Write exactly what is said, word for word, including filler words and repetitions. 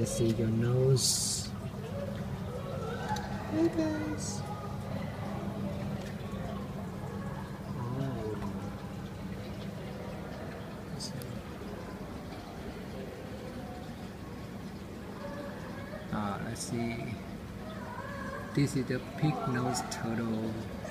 Let's see your nose. Hey guys. Oh. Let's see. Ah, let's see. This is the pig nose turtle.